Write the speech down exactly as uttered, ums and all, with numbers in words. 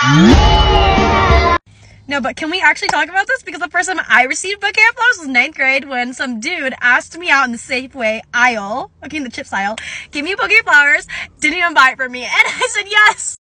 No, but can we actually talk about this? Because the first time I received bouquet of flowers was ninth grade when some dude asked me out in the Safeway aisle, okay, in the chips aisle, gave me a bouquet of flowers, didn't even buy it for me, and I said yes.